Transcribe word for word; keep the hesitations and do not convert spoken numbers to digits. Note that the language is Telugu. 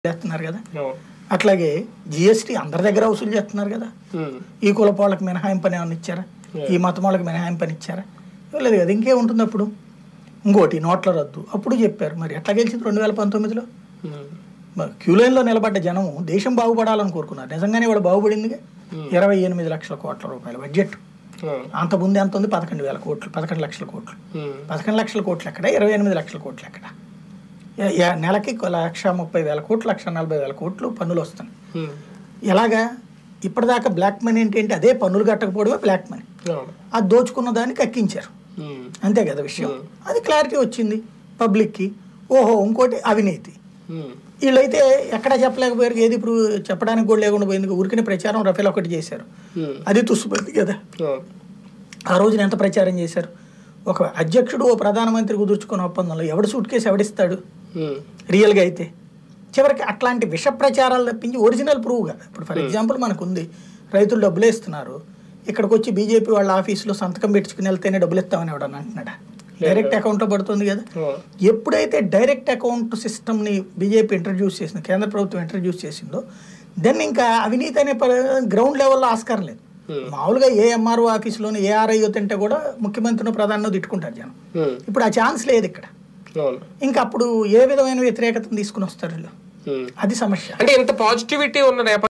చేస్తున్నారు కదా. అట్లాగే జిఎస్టీ అందరి దగ్గర వసూలు చేస్తున్నారు కదా. ఈ కులపు వాళ్ళకి మినహాయింపని ఏమైనా ఇచ్చారా, ఈ మతం వాళ్ళకి మినహాయింపని ఇచ్చారా? ఇవ్వలేదు కదా. ఇంకేముంటుంది అప్పుడు? ఇంకోటి నోట్ల రద్దు అప్పుడు చెప్పారు. మరి ఎట్లా గెలిచింది రెండు వేల పంతొమ్మిదిలో? క్యూ లైన్లో నిలబడ్డ జనం దేశం బాగుపడాలని కోరుకున్నారు. నిజంగానే వాడు బాగుపడిందిగా. ఇరవై ఎనిమిది లక్షల కోట్ల రూపాయల బడ్జెట్. అంత ముందు ఎంత ఉంది? పదకొండు వేల కోట్లు పదకొండు లక్షల కోట్లు పదకొండు లక్షల కోట్లు ఎక్కడ, ఇరవై ఎనిమిది లక్షల కోట్లు ఎక్కడ? నెలకి లక్ష ముప్పై వేల కోట్లు లక్ష నలభై వేల కోట్లు పన్నులు వస్తున్నాయి. ఎలాగా? ఇప్పటిదాకా బ్లాక్ మనీ ఏంటంటే అదే పన్నులు కట్టకపోవడమే బ్లాక్ మనీ. అది దోచుకున్న దాన్ని కక్కించారు, అంతే కదా విషయం. అది క్లారిటీ వచ్చింది పబ్లిక్కి. ఓహో, ఇంకోటి అవినీతి. వీళ్ళైతే ఎక్కడా చెప్పలేకపోయారు. ఏది ఇప్పుడు చెప్పడానికి కూడా లేకుండా పోయింది. ఊరికనే ప్రచారం రఫేల్ ఒకటి చేశారు, అది తుస్సుపోయింది కదా. ఆ రోజున ఎంత ప్రచారం చేశారు? ఒక అధ్యక్షుడు ఓ ప్రధానమంత్రి కుదుర్చుకున్న ఒప్పందంలో ఎవడు సూట్ కేసు ఎవడిస్తాడు రియల్గా అయితే? చివరికి అట్లాంటి విష ప్రచారాలు తప్పించి ఒరిజినల్ ప్రూవ్ కదా. ఇప్పుడు ఫర్ ఎగ్జాంపుల్ మనకు ఉంది, రైతులు డబ్బులు ఇస్తున్నారు, ఇక్కడికి వచ్చి బీజేపీ వాళ్ళ ఆఫీసులో సంతకం పెట్టుకుని వెళ్తేనే డబ్బులు ఇస్తామని ఎవడని అంటున్నాడా? డైరెక్ట్ అకౌంట్లో పడుతుంది కదా. ఎప్పుడైతే డైరెక్ట్ అకౌంట్ సిస్టమ్ని బీజేపీ ఇంట్రడ్యూస్ చేసిందో, కేంద్ర ప్రభుత్వం ఇంట్రడ్యూస్ చేసిందో, దెన్ ఇంకా అవినీతి అనే గ్రౌండ్ లెవెల్లో ఆస్కారం లేదు. మామూలుగా ఏ ఎంఆర్ఓ ఆఫీసులోని ఏ ఆర్ఐఓ తింటే కూడా ముఖ్యమంత్రిని ప్రధాని తిట్టుకుంటారు జనం. ఇప్పుడు ఆ ఛాన్స్ లేదు ఇక్కడ. ఇంకా అప్పుడు ఏ విధమైన వ్యతిరేకతను తీసుకుని వస్తారు వీళ్ళు? అది సమస్య. అంటే ఎంత పాజిటివిటీ ఉన్న